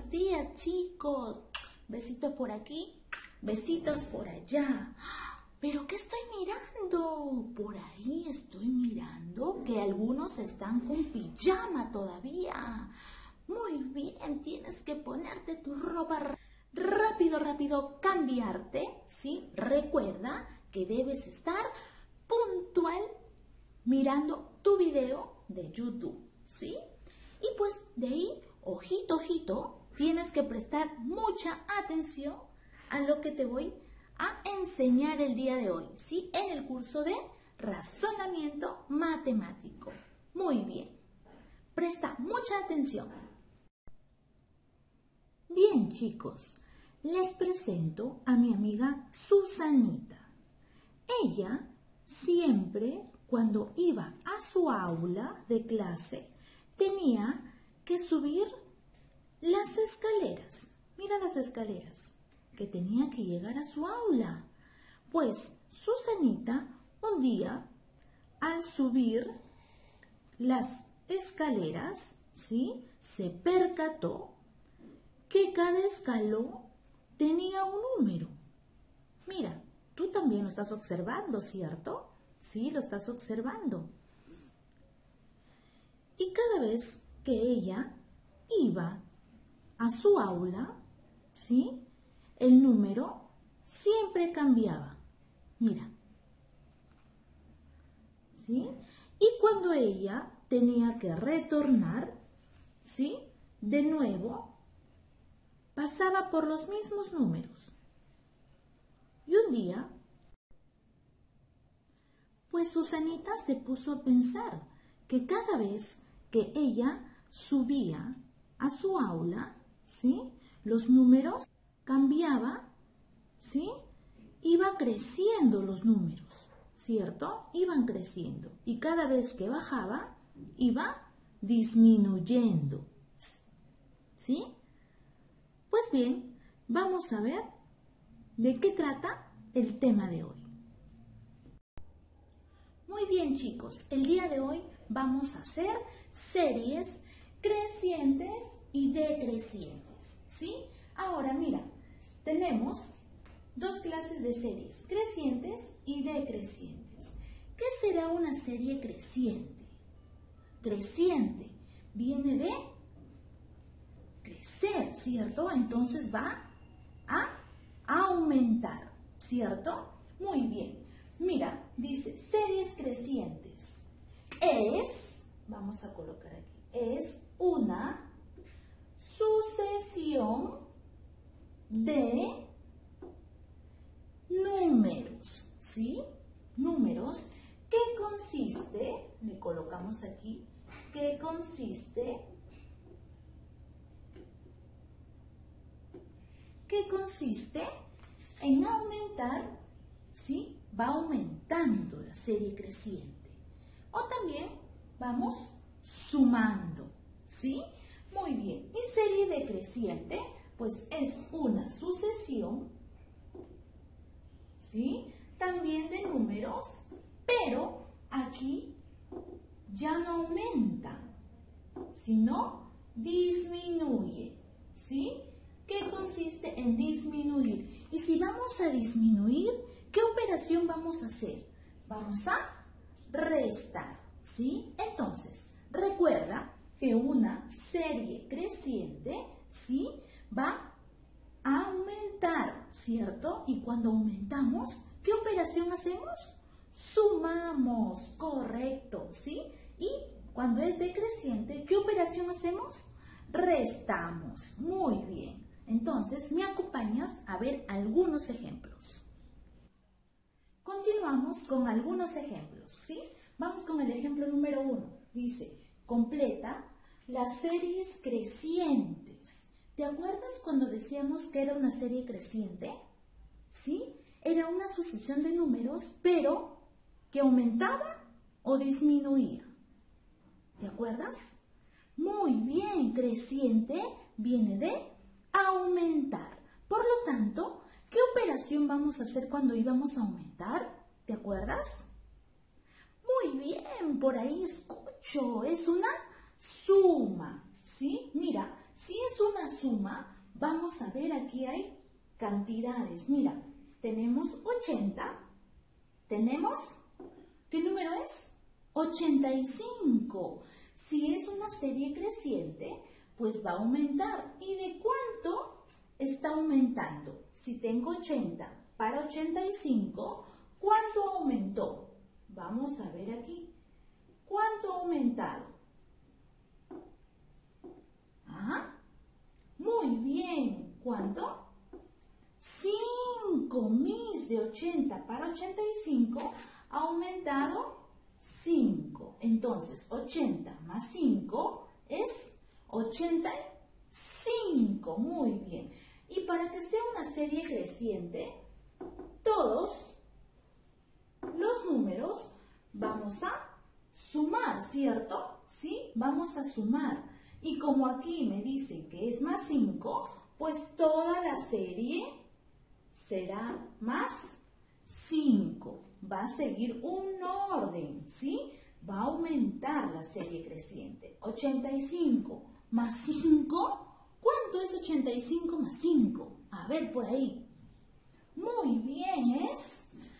Buenos días, chicos. Besitos por aquí, besitos por allá. ¿Pero qué estoy mirando? Por ahí estoy mirando que algunos están con pijama todavía. Muy bien, tienes que ponerte tu ropa rápido, rápido, cambiarte, ¿sí? Recuerda que debes estar puntual mirando tu video de YouTube, ¿sí? Y pues de ahí, ojito, ojito, tienes que prestar mucha atención a lo que te voy a enseñar el día de hoy, ¿sí? En el curso de razonamiento matemático. Muy bien, presta mucha atención. Bien, chicos, les presento a mi amiga Susanita. Ella siempre, cuando iba a su aula de clase, tenía que subir las escaleras. Mira las escaleras, que tenía que llegar a su aula. Pues Susanita un día, al subir las escaleras, ¿sí?, se percató que cada escalón tenía un número. Mira, tú también lo estás observando, ¿cierto? Sí, lo estás observando. Y cada vez que ella iba a su aula, ¿sí?, el número siempre cambiaba. Mira. ¿Sí? Y cuando ella tenía que retornar, ¿sí?, de nuevo, pasaba por los mismos números. Y un día, pues Susanita se puso a pensar que cada vez que ella subía a su aula, ¿sí?, los números cambiaba, ¿sí? Iba creciendo los números, ¿cierto? Iban creciendo. Y cada vez que bajaba, iba disminuyendo, ¿sí? Pues bien, vamos a ver de qué trata el tema de hoy. Muy bien, chicos, el día de hoy vamos a hacer series crecientes y decrecientes, ¿sí? Ahora, mira, tenemos dos clases de series, crecientes y decrecientes. ¿Qué será una serie creciente? Creciente viene de crecer, ¿cierto? Entonces va a aumentar, ¿cierto? Muy bien. Mira, dice series crecientes. Vamos a colocar aquí, es una sucesión de números, ¿sí? Números que consiste, le colocamos aquí, que consiste en aumentar, ¿sí? Va aumentando la serie creciente. O también vamos sumando, ¿sí? Muy bien. Y serie decreciente, pues es una sucesión, ¿sí?, también de números, pero aquí ya no aumenta, sino disminuye, ¿sí? ¿Qué consiste en disminuir? Y si vamos a disminuir, ¿qué operación vamos a hacer? Vamos a restar, ¿sí? Entonces, recuerda que una serie creciente, ¿sí?, va a aumentar, ¿cierto? Y cuando aumentamos, ¿qué operación hacemos? Sumamos, correcto, ¿sí? Y cuando es decreciente, ¿qué operación hacemos? Restamos. Muy bien. Entonces, ¿me acompañas a ver algunos ejemplos? Continuamos con algunos ejemplos, ¿sí? Vamos con el ejemplo número 1. Dice, completa las series crecientes. ¿Te acuerdas cuando decíamos que era una serie creciente? ¿Sí? Era una sucesión de números, pero que aumentaba o disminuía. ¿Te acuerdas? Muy bien, creciente viene de aumentar. Por lo tanto, ¿qué operación vamos a hacer cuando íbamos a aumentar? ¿Te acuerdas? Muy bien, por ahí escucho, es una suma, ¿sí? Mira, si es una suma, vamos a ver, aquí hay cantidades. Mira, tenemos 80, tenemos, ¿qué número es? 85. Si es una serie creciente, pues va a aumentar. ¿Y de cuánto está aumentando? Si tengo 80 para 85, ¿cuánto aumentó? Vamos a ver aquí. ¿Cuánto ha aumentado? Ajá. Muy bien. ¿Cuánto? 5. Mis de 80 para 85 ha aumentado 5. Entonces, 80 más 5 es 85. Muy bien. Y para que sea una serie creciente, todos los números vamos a sumar, ¿cierto? ¿Sí? Vamos a sumar. Y como aquí me dicen que es más 5, pues toda la serie será más 5. Va a seguir un orden, ¿sí? Va a aumentar la serie creciente. 85 más 5, ¿cuánto es 85 más 5? A ver, por ahí. Muy bien, es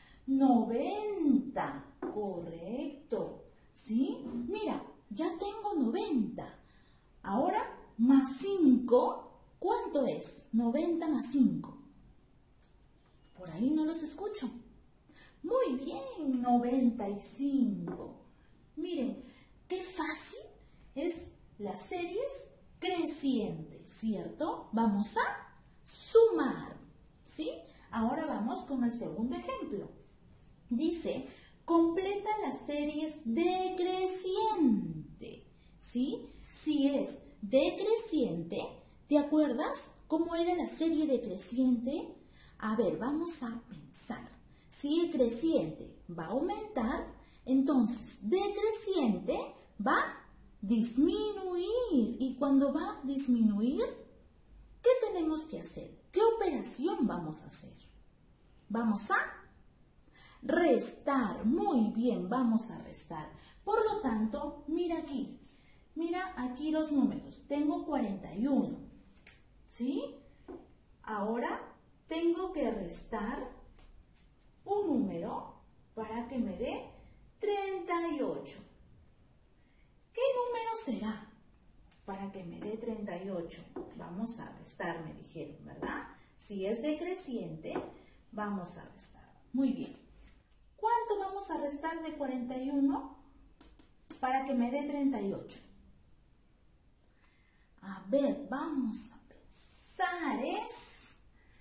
90. Correcto. ¿Sí? Mira, ya tengo 90. Ahora, más 5, ¿cuánto es? 90 más 5. Por ahí no los escucho. Muy bien, 95. Miren, qué fácil es las series crecientes, ¿cierto? Vamos a sumar, ¿sí? Ahora vamos con el segundo ejemplo. Dice, completa las series decreciente, ¿sí? Si es decreciente, ¿te acuerdas cómo era la serie decreciente? A ver, vamos a pensar. Si es creciente va a aumentar, entonces decreciente va a disminuir. Y cuando va a disminuir, ¿qué tenemos que hacer? ¿Qué operación vamos a hacer? Vamos a restar. Muy bien, vamos a restar. Por lo tanto, mira aquí. Mira aquí los números. Tengo 41. ¿Sí? Ahora tengo que restar un número para que me dé 38. ¿Qué número será para que me dé 38? Vamos a restar, me dijeron, ¿verdad? Si es decreciente, vamos a restar. Muy bien. ¿Cuánto vamos a restar de 41 para que me dé 38? A ver, vamos a pensar. Es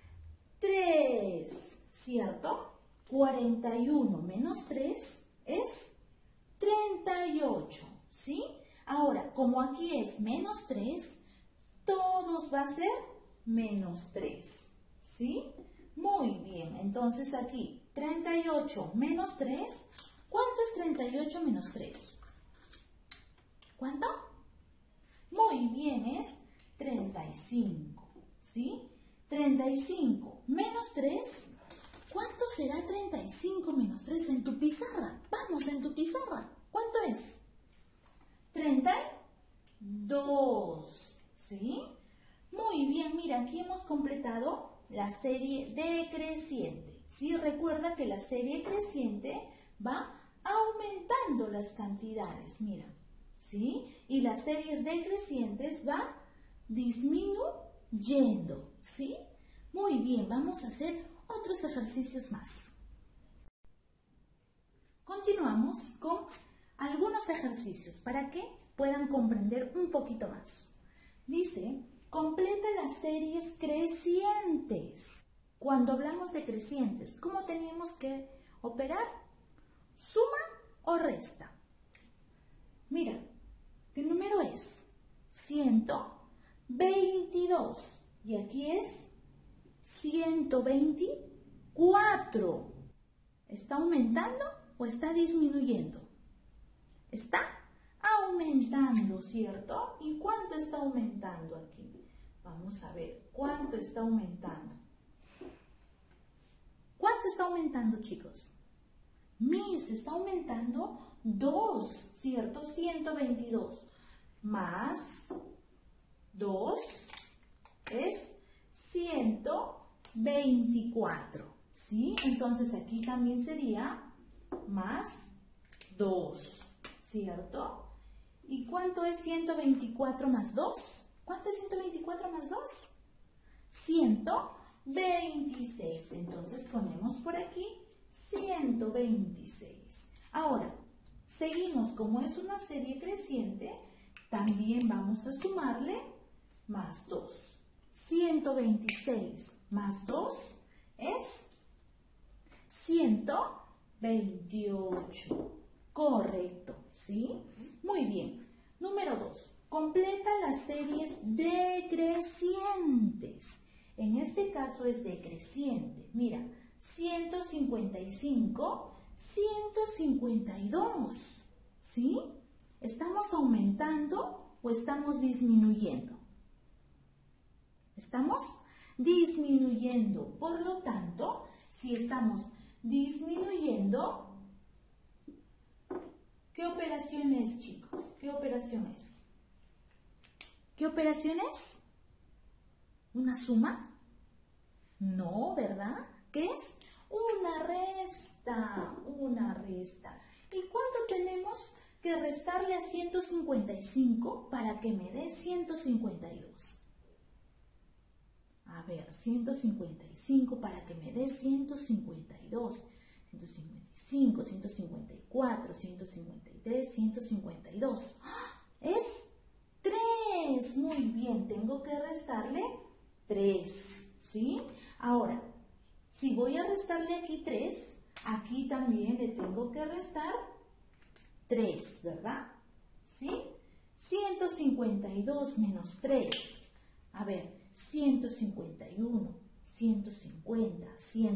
3, ¿cierto? 41 menos 3 es 38, ¿sí? Ahora, como aquí es menos 3, todos va a ser menos 3, ¿sí? Muy bien, entonces aquí 38 menos 3, ¿cuánto es 38 menos 3? ¿Cuánto? Muy bien, es 35, ¿sí? 35 menos 3, ¿cuánto será 35 menos 3 en tu pizarra? Vamos, en tu pizarra, ¿cuánto es? 32, ¿sí? Muy bien, mira, aquí hemos completado la serie decreciente, ¿sí? Recuerda que la serie creciente va aumentando las cantidades, mira, ¿sí? Y las series decrecientes va disminuyendo, ¿sí? Muy bien, vamos a hacer otros ejercicios más. Continuamos con algunos ejercicios para que puedan comprender un poquito más. Dice, completa las series crecientes. Cuando hablamos de crecientes, ¿cómo teníamos que operar? ¿Suma o resta? Mira, ¿qué número es? 122. Y aquí es 124. ¿Está aumentando o está disminuyendo? Está aumentando, ¿cierto? ¿Y cuánto está aumentando aquí? Vamos a ver, ¿cuánto está aumentando? ¿Cuánto está aumentando, chicos? Mis, está aumentando 2, ¿cierto? 122 más 2 es 124, ¿sí? Entonces aquí también sería más 2, ¿cierto? ¿Y cuánto es 124 más 2? ¿Cuánto es 124 más 2? 126. Entonces ponemos por aquí 126. Ahora, seguimos, como es una serie creciente, también vamos a sumarle más 2. 126 más 2 es 128. Correcto, ¿sí? Muy bien. Número 2. Completa las series decrecientes. En este caso es decreciente. Mira, 155, 152. ¿Sí? ¿Estamos aumentando o estamos disminuyendo? Estamos disminuyendo. Por lo tanto, si estamos disminuyendo, ¿qué operación es, chicos? ¿Qué operación es? ¿Qué operación es? ¿Una suma? No, ¿verdad? ¿Qué es? Una resta, una resta. ¿Y cuánto tenemos que restarle a 155 para que me dé 152? A ver, 155 para que me dé 152. 155, 154, 153, 152. Es 3. Muy bien, tengo que restarle 3, ¿sí? Ahora, si voy a restarle aquí 3, aquí también le tengo que restar 3, ¿verdad? ¿Sí? 152 menos 3. A ver, 151, 150,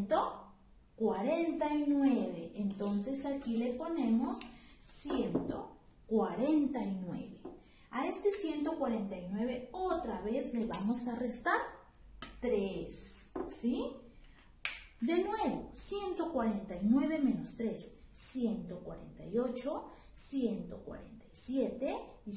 149. Entonces aquí le ponemos 149. A este 149 otra vez le vamos a restar 3, ¿sí? De nuevo, 149 menos 3, 148, 147 y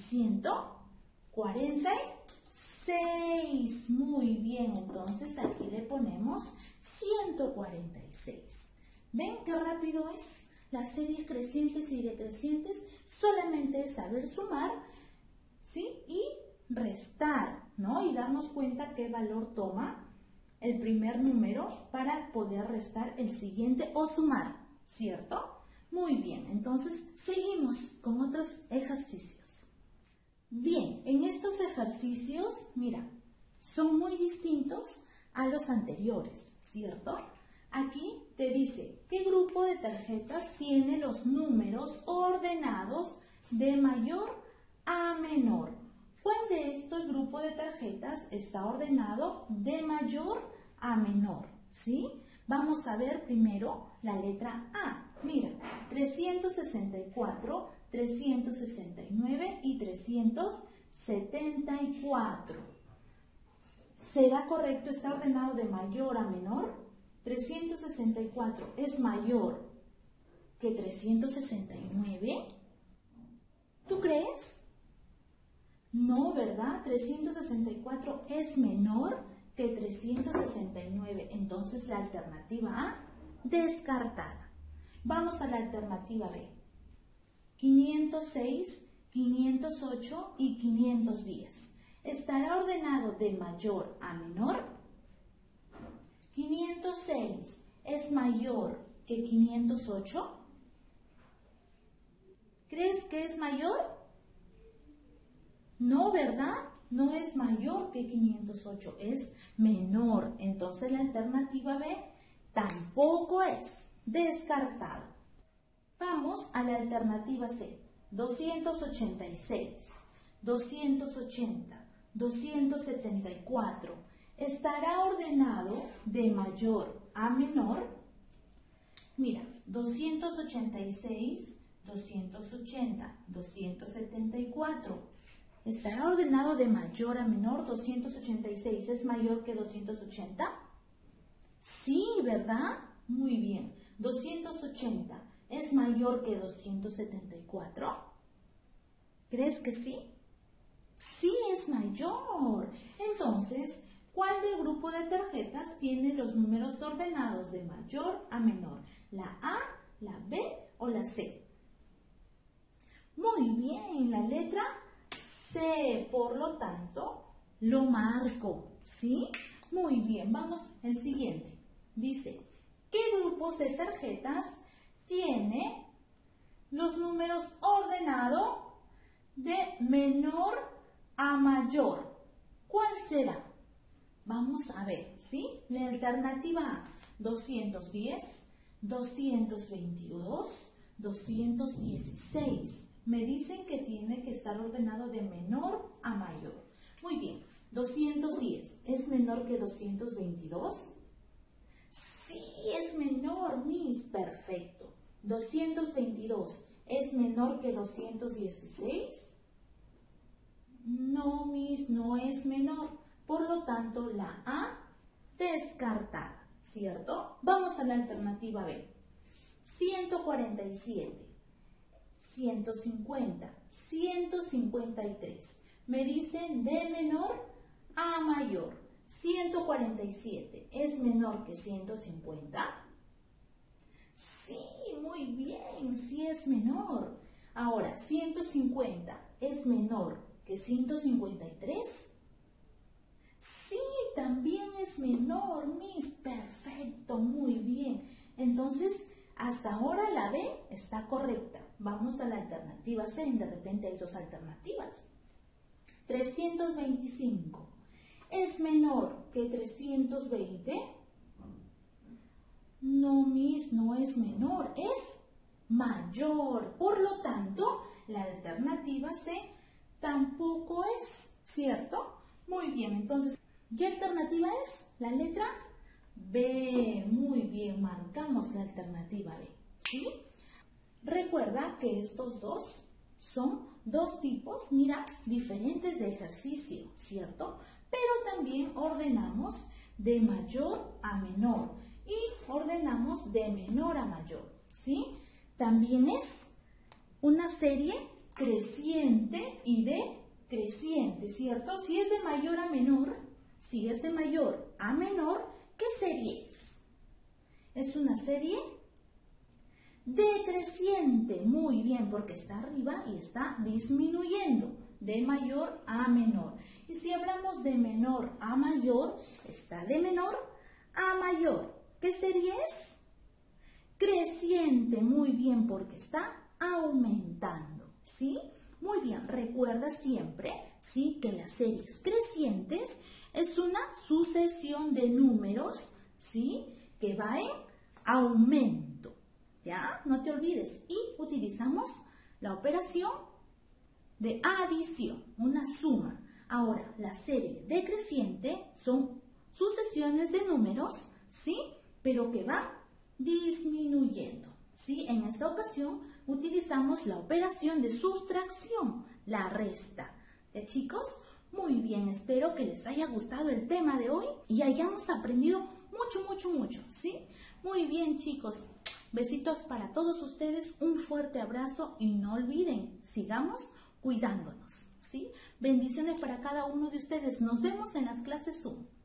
146. Muy bien, entonces aquí le ponemos 146. ¿Ven qué rápido es? Las series crecientes y decrecientes solamente es saber sumar, ¿sí? Y restar, ¿no? Y darnos cuenta qué valor toma el primer número para poder restar el siguiente o sumar, ¿cierto? Muy bien, entonces seguimos con otros ejercicios. Bien, en estos ejercicios, mira, son muy distintos a los anteriores, ¿cierto? Aquí te dice qué grupo de tarjetas tiene los números ordenados de mayor a menor. ¿Cuál de estos grupos de tarjetas está ordenado de mayor a menor? ¿Sí? Vamos a ver primero la letra A. Mira, 364, 369 y 374. ¿Será correcto? ¿Está ordenado de mayor a menor? 364 es mayor que 369. ¿Tú crees? No, ¿verdad? 364 es menor que 369. Entonces la alternativa A, descartada. Vamos a la alternativa B. 506, 508 y 510. ¿Estará ordenado de mayor a menor? 506 es mayor que 508. ¿Crees que es mayor? No, ¿verdad? No es mayor que 508, es menor. Entonces la alternativa B tampoco es, descartado. Vamos a la alternativa C. 286, 280, 274. ¿Estará ordenado de mayor a menor? Mira, 286, 280, 274. ¿Estará ordenado de mayor a menor? 286 es mayor que 280. Sí, ¿verdad? Muy bien. 280 es mayor que 274. ¿Crees que sí? Sí, es mayor. Entonces, grupo de tarjetas tiene los números ordenados de mayor a menor? ¿La A, la B o la C? Muy bien, la letra C, por lo tanto, lo marco, ¿sí? Muy bien, vamos al siguiente. Dice, ¿qué grupos de tarjetas tiene los números ordenados de menor a mayor? ¿Cuál será? Vamos a ver, ¿sí? La alternativa A, 210, 222, 216. Me dicen que tiene que estar ordenado de menor a mayor. Muy bien, 210, ¿es menor que 222? Sí, es menor, Miss. Perfecto. 222, ¿es menor que 216? No, Miss, no es menor. Por lo tanto, la A descartada, ¿cierto? Vamos a la alternativa B. 147, 150, 153. Me dicen de menor a mayor. 147, ¿es menor que 150? Sí, muy bien, sí es menor. Ahora, 150, ¿es menor que 153? Sí, también es menor, Miss. Perfecto, muy bien. Entonces, hasta ahora la B está correcta. Vamos a la alternativa C. De repente hay dos alternativas. 325. ¿Es menor que 320? No, Miss, no es menor, es mayor. Por lo tanto, la alternativa C tampoco es, ¿cierto? Muy bien, entonces, ¿qué alternativa es? La letra B. Muy bien, marcamos la alternativa B, ¿sí? Recuerda que estos dos son dos tipos, mira, diferentes de ejercicio, ¿cierto? Pero también ordenamos de mayor a menor y ordenamos de menor a mayor, ¿sí? También es una serie creciente y decreciente, ¿cierto? Si es de mayor a menor, si es de mayor a menor, ¿qué serie es? Es una serie decreciente, muy bien, porque está arriba y está disminuyendo, de mayor a menor. Y si hablamos de menor a mayor, está de menor a mayor. ¿Qué serie es? Creciente, muy bien, porque está aumentando, ¿sí? Muy bien, recuerda siempre, ¿sí?, que las series crecientes es una sucesión de números, ¿sí?, que va en aumento, ¿ya? No te olvides. Y utilizamos la operación de adición, una suma. Ahora, la serie decreciente son sucesiones de números, ¿sí?, pero que van disminuyendo, ¿sí? En esta ocasión utilizamos la operación de sustracción, la resta. Chicos, muy bien, espero que les haya gustado el tema de hoy y hayamos aprendido mucho, ¿sí? Muy bien, chicos, besitos para todos ustedes, un fuerte abrazo y no olviden, sigamos cuidándonos, ¿sí? Bendiciones para cada uno de ustedes. Nos vemos en las clases Zoom.